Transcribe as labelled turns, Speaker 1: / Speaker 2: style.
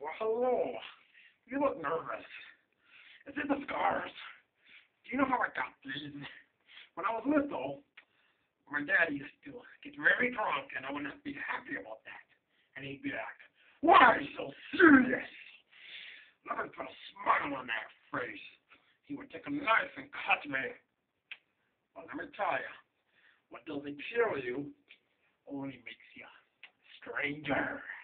Speaker 1: Well, hello. You look nervous. Is it the scars? Do you know how I got these? When I was little, my dad used to get very drunk, and I would not be happy about that. And he'd be like, "Why are you so serious?" Nothing put a smile on that face. He would take a knife and cut me. Well, let me tell you, what doesn't kill you only makes you stranger.